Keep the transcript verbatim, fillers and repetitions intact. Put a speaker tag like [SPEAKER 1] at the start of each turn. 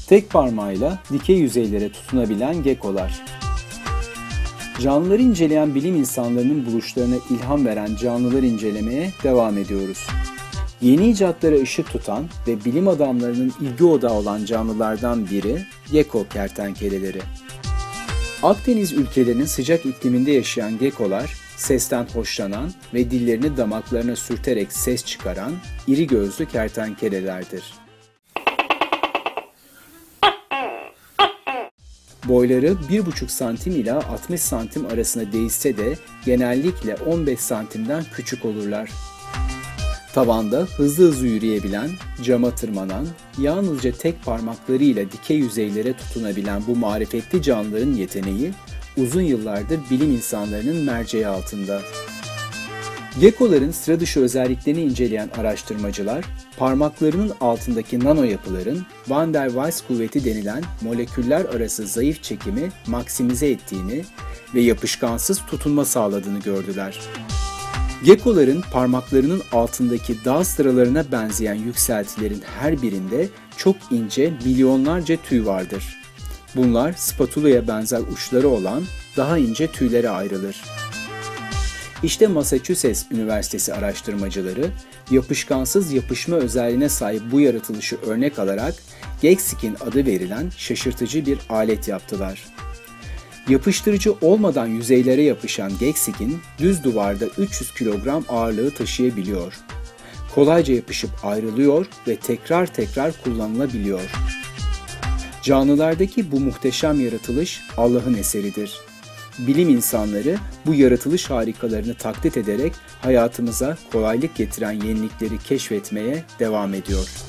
[SPEAKER 1] Tek parmağıyla dikey yüzeylere tutunabilen geckolar. Canlıları inceleyen bilim insanlarının buluşlarına ilham veren canlıları incelemeye devam ediyoruz. Yeni icatlara ışık tutan ve bilim adamlarının ilgi odağı olan canlılardan biri gecko kertenkeleleri. Akdeniz ülkelerinin sıcak ikliminde yaşayan geckolar, sesten hoşlanan ve dillerini damaklarına sürterek ses çıkaran iri gözlü kertenkelelerdir. Boyları bir buçuk santim ila altmış santim arasında değişse de genellikle on beş santimden küçük olurlar. Tavanda hızlı hızlı yürüyebilen, cama tırmanan, yalnızca tek parmaklarıyla dikey yüzeylere tutunabilen bu marifetli canlıların yeteneği uzun yıllardır bilim insanlarının merceği altında. Geckoların sıra dışı özelliklerini inceleyen araştırmacılar, parmaklarının altındaki nano yapıların Van der Waals kuvveti denilen moleküller arası zayıf çekimi maksimize ettiğini ve yapışkansız tutunma sağladığını gördüler. Geckoların parmaklarının altındaki dağ sıralarına benzeyen yükseltilerin her birinde çok ince milyonlarca tüy vardır. Bunlar spatulaya benzer uçları olan daha ince tüylere ayrılır. İşte Massachusetts Üniversitesi araştırmacıları yapışkansız yapışma özelliğine sahip bu yaratılışı örnek alarak Gexskin adı verilen şaşırtıcı bir alet yaptılar. Yapıştırıcı olmadan yüzeylere yapışan Gexskin düz duvarda üç yüz kilogram ağırlığı taşıyabiliyor. Kolayca yapışıp ayrılıyor ve tekrar tekrar kullanılabiliyor. Canlılardaki bu muhteşem yaratılış Allah'ın eseridir. Bilim insanları bu yaratılış harikalarını taklit ederek hayatımıza kolaylık getiren yenilikleri keşfetmeye devam ediyor.